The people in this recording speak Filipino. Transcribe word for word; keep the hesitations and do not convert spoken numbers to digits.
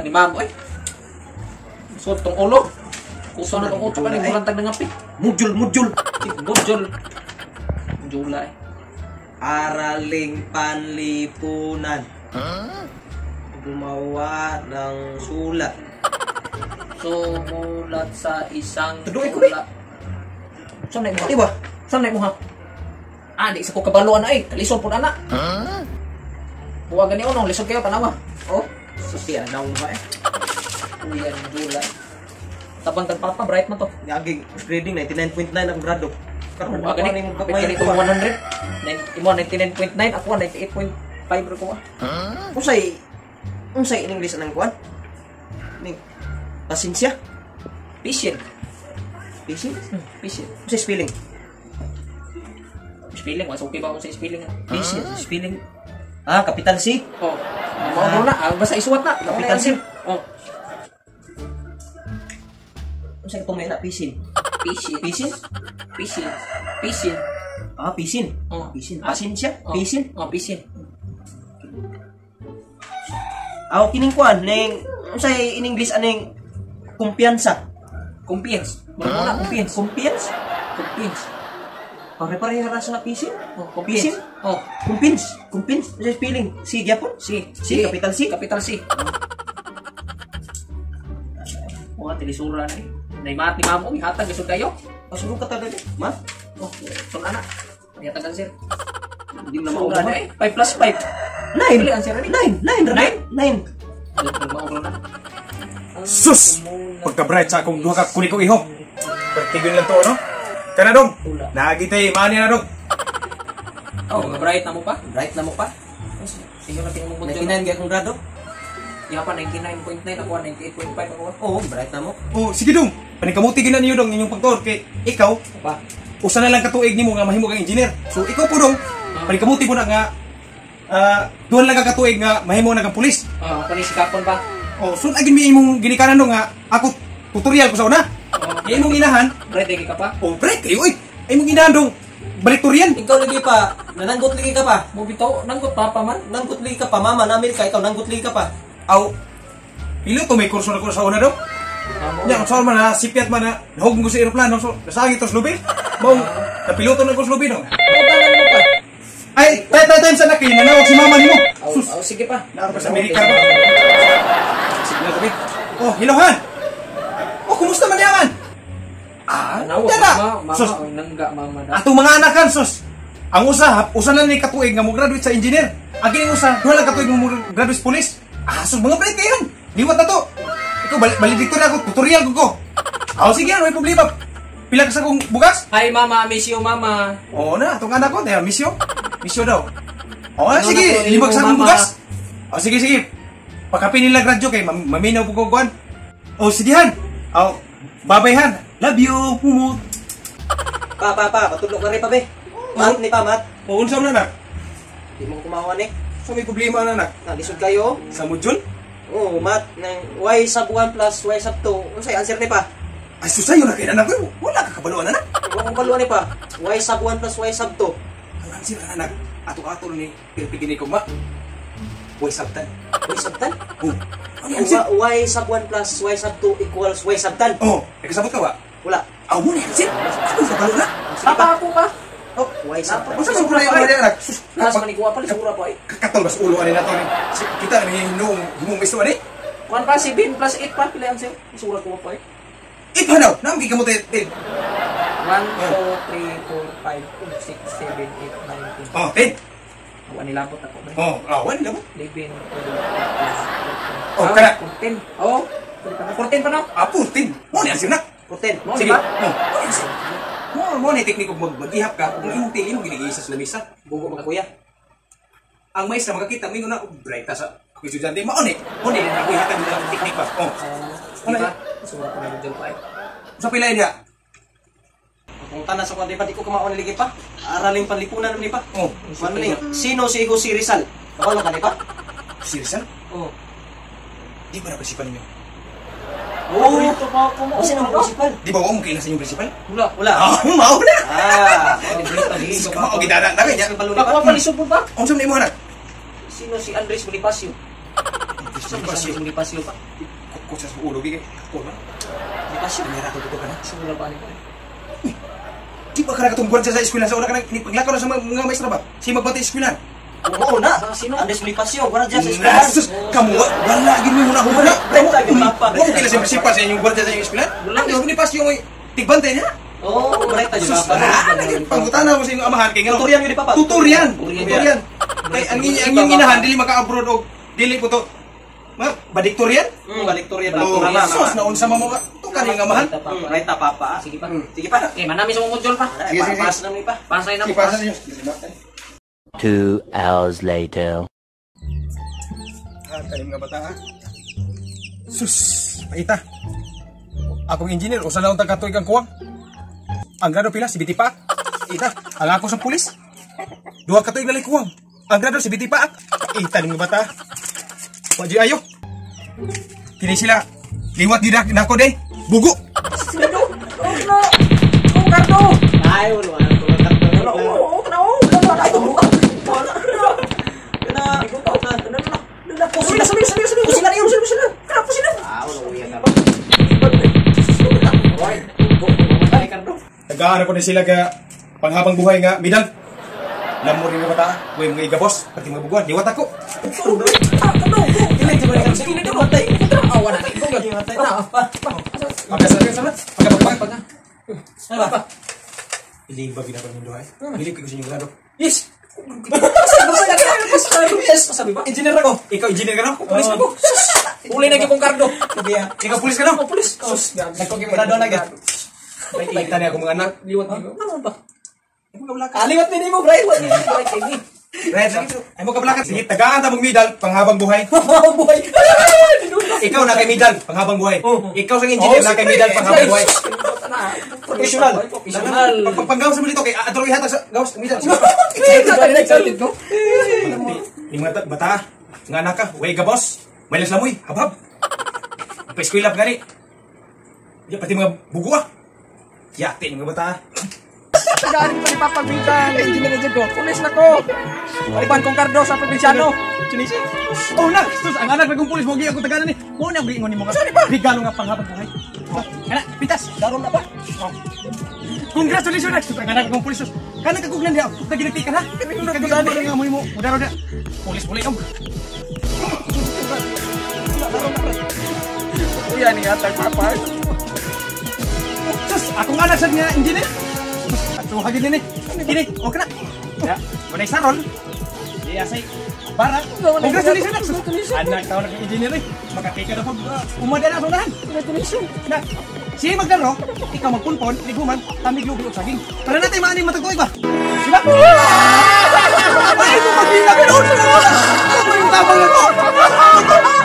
ni ma'am, oy. Suot tong ulo. Kusa na tong ulo ka ni mulantag na ngapi. Mujul, mujul. Mujul. Julay. Araling panlipunan. Gumawa ng sulat. Sumulat sa isang Tuduy ko, sulat. Saan na mo? Di ba? Saan na mo ha? Ah, di sa ko kabaluan na eh. Kalisod po na na. Huh? Huwag gani unong, lisod kayo, tanawa. Oh, susiya na mo eh. Uyan, Julay. Tabang tag papa, bright man to. Yaging grading ninety-nine point nine ang grado. Karon Huwag gani, kapit ganito one hundred. Imo ninety-nine point nine, ako ninety-eight point five ro ko ah. Huh? Unsay unsay in English anang kuan? Ning pasensya, Patient. patient. Hmm, patient. Unsay spelling? Spelling, mas okay ba kung sa spelling? Patient, spelling. Ah, capital C. Oh, mao na, ah, basta isuwat na. Kapitan Sim. Oh, Unsay itong may na patient? patient. Patient? Patient. Patient. Ah, patient. Oh, Patient. Pasensya, Oh. patient. Oh, patient. Aw kining kuan ning unsay in English aning kumpiyansa. Kumpiens. Mura na, kumpiens. Kumpiyansa. Kumpiens. Pare-pareha ra sa patient. Oh, kumpiens. Patient? Oh, Kumpins. Kumpins. Unsay spelling? C gyapon? si. Si, capital C? Capital C. Mga tilisura na eh. Naimat ni mamo, ihatag, isod kayo. Pasulong ka tagal eh. Ma? Oh, son anak. Ihatagan sir. Hindi mo na Sura na maubra. eh. five plus five. Nine. Pili ang sir ni. Nine. Nine. Nine? Nine. Alam ko maubra na. Sus! Pagka-bright sa akong duha ka kuli ko iho. Pertigon lang to, no? Kana dong. Tula. Nagitay mani na dong. Oh, bright na mo pa? Bright na mo pa. Sige na tingin mo mo ninety-nine gyud kung grado. Iya pa ninety-nine point nine ako, ninety-eight point five ako. Oo, bright na mo. Oh, sige dong. Panikamuti gina niyo dong inyong pagtuor kay ikaw Pa. usa na lang katuig nimo nga mahimo kang engineer. So ikaw po dong panikamuti mo na nga ah duha lang ka katuig nga mahimo na kang pulis. Ah, kani sikapon pa. Oh, so agin mi imong ginikanan dong nga ako tutorial ko sa una. Oh, Kay imong inahan, bright lagi ka pa. oh break kayo oy. Imong inahan dong balik turian. Ikaw lagi pa. Nananggot lagi ka pa. Mo bitaw nanggot papa man. Nanggot lagi ka pa. Mama na Amerika, ikaw nanggot lagi ka pa. Aw pilo to may kurso na ko sa una dong. Amo. Nya sa man na sipiat man na nahugong ko sa eroplano so nasagi tos lubi. Mao kapiloto na ko sa lubi dong. Putanan mo pa. Ay, tay tay time sa laki nanawag si mama nimo. Aw, Sus. aw, sige pa. Naaro ka sa Amerika ba? Sige na tabi. Oh, hello Han. Oh, kumusta man yaman? Ah, Nawag dala. mama, Sus, mama, ang nangga mama na. atong mga anak kan sus. Ang usa, usa na ni katuig nga mo graduate sa engineer. Aging usa, duha lang katuig nga mo graduate sa police. Ah, sus mga break kayo. Liwat na to. Ikaw balik balik dito na ako, tutorial ko ko. Oh, sige, ano may problema? Pila ka sa kong bugas? Hi mama, miss you mama. Oo na, itong anak ko, dahil misyo. Misyo daw. Oo na, Ano sige, na po, limag sa mama? akong bugas. O sige, sige. Pagkapi nila radyo kay mam maminaw po ko kuhan. O sige Han. O, babay Han. Love you, pumut. Pa, pa, pa. Patulog ka rin pa, be. Mat ni pa, mat. O, unsa man na? Di mo kumawa ni. So may problema na nak. Nalisod kayo. Sa module? Oo, mat. Nang y sub one plus y sub two. Unsay answer ni pa? Ay, susayo na kaya na ko. Wala ka kabaluan na nak. Huwag kong paluan ni pa. Y sub one plus y sub two. Ang answer na nak. Ato-ato ni pirpigini ko ma. Boy sabtan. Y sub tan? Oh, ano yung answer? Y sub one plus y sub two equals y sub tan. Oh, nagkasabot ka ba? Wala. Aw mo na yung answer. Ano sa kabalo na? Papa ako pa. Oh, y sub tan. Unsa sa kulay ang mga anak? Sus, Nasa manikuha pa, sigura pa eh. kakatol ba sa ulo ani nato ni? Si- Kita ni hinung himong misto ani? Kuan pa, si Ben plus eight pa, pila ang sir. Isura ko pa eh. Ipa daw, nang gigamot eh. one, two, three, four, five, six, seven, eight, nine, ten. Oh, ten. Awan nilabot ako ba? Oh, awan gamot. eleven, Oh, kana. fourteen. Oh, fourteen pa na. Ah, fourteen. Mo ni answer na. Fourteen. Mo, Sige. di ba? Oh, mo ni answer. Mo mo ni teknik og magbagihap ka kung imong tili mo giniisa sa lamisa. Bugo mga kuya. Ang maestra makakita mo na og bright ta sa ako estudyante mo ni. Mo ni na kuya nila ang teknik ba. Oh. Di ba? Isura ko na yung pa eh. Sa pila niya? Kung tanan sa kwan, di pa di ko kumaon ligi pa. Araling panlipunan ni pa. Oh, Ano ni? Sino si Igo si Rizal? Kabalo ka ni pa? seriusan? Oo. Di ba na principal niyo? Oo. O sino ang principal? Di ba wa mo kailan sa inyong principal? Wala. Wala. Ah, mao na. Ah, librito ni Sige, mao gidana na kanya. Bako pa lisod po ba? Unsa man imo anak? Sino si Andres Bonifacio? Asa pasyo kung pasyo pa. Kung sa ulo gigay. Ako na. Di pasyo. Panyara ko ka na. Sumula pa ni pa. Di ba ka nakatungguan sa eskwela sa una ka nang inipaglakaw na sa mga, mga maestra ba? Si magbati eskwela. Oo na. Sino? Andes may pasyo, wala dyan sa eskwelahan. Sus, kamu wa- wala gid mo muna huna. Kamu lagi mapa. Wa mo kila sipa sa inyong gwardiya sa inyong eskwela. Wala. Ang ni pasyo mo tigbantay niya. Oo, correct tayo Sus, mapa. ah, pangutana mo sa inyong amahan kay ngano. Tutorian yun ni Papa. Tutorian. Tutorian. Tutorian. Kay ang inyo ang inyong inahan dili maka-abroad og dili po to. Ma, badiktorian? Hmm, balik Tutorian. Oh, Tama, sus, tama. naunsa mo ka. To kaning amahan. Hmm, right ta, Papa. Sige pa. Sige pa. Eh, manami sa mong module pa. Sige, sige, sige. Pass na ni pa. Pasay na Si mo. pasa niyo. Two hours later. Ah, kalim nga bata ha. Sus, paita. Akong engineer, usa na untang katuig ang kuwang. Ang grado pila, si Biti Paak. Ita, ang ako sa pulis. Duha katuig na kuwang. Ang grado si Biti Paak. Paita ng bata. Waji ayo. Kini sila, liwat di na ako day. Bugo. Sino? Oh, no. Oh, Cardo. Ay, wala. Wala. Oh, kana oh. Wala ito mo. Wala. Kana, ikaw na. Kana na. Kana po Sabi na, sabi na, sabi na, sabi na. Pusing na yun, sabi sila. Kana po sila. Ah, wala uyan na. Oy. Ay, Cardo. Nagaano ko na sila ka panghabang buhay nga, midang. Lamor yung bata. Uy, mga igabos. Pati mga buguan. Liwat ako. Ah, Cardo. Kailan di ba na kasi hindi mo matay. Awan na ikaw gan. Matay na. Pa. Pagkasabi sa pagkapagpag. Pag na. Ano pa? Ilig ba ginagawa ng duhay? Ilig ko sa inyong grado. Yes. Yes, sabi ba? Engineer ako. Ikaw engineer ka na? Pulis ako. Uli na gyud kong Cardo. Ikaw pulis ka na? Oh, pulis. Sus, Nagpagkimrado na agad. Nakikita niya ako mga anak. Liwat ni. Ano ba? Ay mo kablaka. Aliwat ni mo, Brian. Liwat ni mo. Red, ay mo kablaka. Sige, tagaan ta mong medal, panghabang buhay. Oh, boy. Ikaw na kay medal, panghabang buhay. Ikaw sa engineer na kay medal, panghabang buhay. Professional. Professional. Pagpanggawas mo dito kay atro ihatag sa gawas medal. Excited ko. Yung mga bata, nga anak ka, way gabos. May laslamoy, habhab. Pa-eskwela pa gani. Ya pati mga bugo ah. Yate yung mga bata. Galing pa ni Papa Bigan. Engineer na ko. Pulis na ko. Iban kong Cardo sa probinsyano. Tunisia. Oh na, sus, ang anak nagong pulis mo gi ako tagana ni. Mo na giingon nimo ka. Sorry pa. Regalo nga panghabang buhay. Oh, kana, pitas. Daron na ba? Oh. Congratulations na. Sus, ang anak nagong pulis. Sus. Kana kaguglan dia. Taginati ka na. Kaguglan nga mo mo. Udaro na. Pulis pulis om. Kuya ni atang Papa. Sus, akong anak sad nga engineer. Ato hagin ni. Kini, okay na. Ya, manay sarol. Iya say. Para. Congratulations na. Sus, anak taon ng engineer eh. Makakita na pag uh, umada na sunahan. Congratulations. Na. Siya maglaro, ikaw magpunpon, liguman, kami gluglo saging. Para natin maanin matagtuig ba? Diba? Ay, ito magbilang. Ano? Ano yung tabang na to?